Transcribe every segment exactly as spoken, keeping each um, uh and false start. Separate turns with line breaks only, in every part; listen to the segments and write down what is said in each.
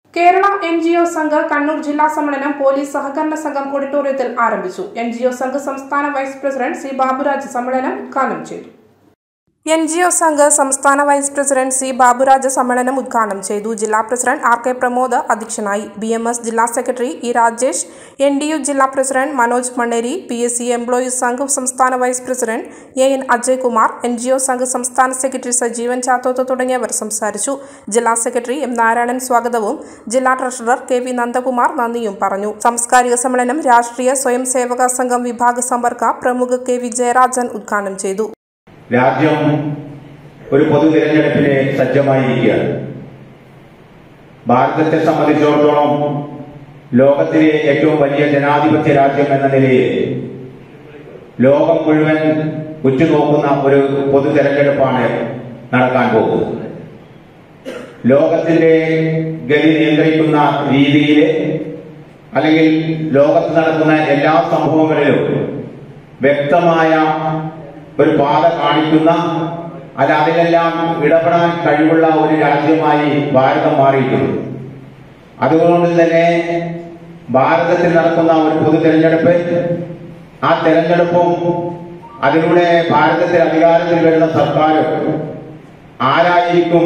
Kerala N G O Sangh Kannur ജില്ലാ സമ്മേളനം police സഹകരണ സംഘം ഓഡിറ്റോറിയത്തിൽ ആരംഭിച്ചു. എൻ ജി ഒ സംഘ് സംസ്ഥാന വൈസ് പ്രസിഡന്റ് സി ബാബുരാജ് സമ്മേളനം ഉദ്ഘാടനം ചെയ്തു. എൻ ജി ഒ സംഘ് സംസ്ഥാന വൈസ് പ്രസിഡന്റ് സി ബാബുരാജ് സമ്മേളനം ഉദ്ഘാടനം ചെയ്തു. ജില്ലാ പ്രസിഡന്റ് ആർ കെ പ്രമോദ് അധ്യക്ഷനായി. ബി എം എസ് ജില്ലാ secretary E Rajesh, N D U ജില്ലാ president Manoj Manneri, P S C employees Sangh സംസ്ഥാന vice president A N Ajay Kumar, N G O Sangh സംസ്ഥാന സെക്രട്ടറി സജീവൻ ചാത്തോത്ത് തുടങ്ങിയവർ സംസാരിച്ചു. ജില്ലാ സെക്രട്ടറി എം നാരായണൻ സ്വാഗതവും ജില്ലാ ട്രഷറർ കെ വി നന്ദകുമാർ നന്ദിയും പറഞ്ഞു. സാംസ്കാരിക സമ്മേളനം രാഷ്ട്രീയ സ്വയം സേവക സംഘം വിഭാഗ സമ്പർക്ക പ്രമുഖ കെ വി ജയരാജൻ ഉദ്ഘാടനം ചെയ്തു.
രാജ്യം ഒരു പൊതു തിരഞ്ഞെടുപ്പിന് സജ്ജമായിരിക്കുകയാണ്. ഭാരതത്തെ സംബന്ധിച്ചിടത്തോളം ലോകത്തിലെ ഏറ്റവും വലിയ ജനാധിപത്യ രാജ്യം എന്ന നിലയിൽ ലോകം മുഴുവൻ ഉറ്റുനോക്കുന്ന ഒരു പൊതു തെരഞ്ഞെടുപ്പാണ് നടക്കാൻ പോകുന്നത്. ലോകത്തിന്റെ ഗതി നിയന്ത്രിക്കുന്ന രീതിയിൽ അല്ലെങ്കിൽ ലോകത്ത് നടക്കുന്ന എല്ലാ സംഭവങ്ങളിലും വ്യക്തമായ ഒരു പാത കാണിക്കുന്ന അല്ല അതിലെല്ലാം ഇടപെടാൻ കഴിവുള്ള ഒരു രാജ്യമായി ഭാരതം മാറിയിട്ടുണ്ട്. അതുകൊണ്ട് തന്നെ ഭാരതത്തിൽ നടക്കുന്ന ഒരു പൊതു തെരഞ്ഞെടുപ്പ്, ആ തെരഞ്ഞെടുപ്പും അതിലൂടെ ഭാരതത്തിൽ അധികാരത്തിൽ വരുന്ന സർക്കാരും ആരായിരിക്കും,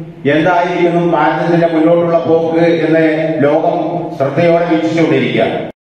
എന്തായിരിക്കും ഭാരതത്തിന്റെ മുന്നോട്ടുള്ള പോക്ക് എന്ന് ലോകം ശ്രദ്ധയോടെ വീക്ഷിച്ചുകൊണ്ടിരിക്കുകയാണ്.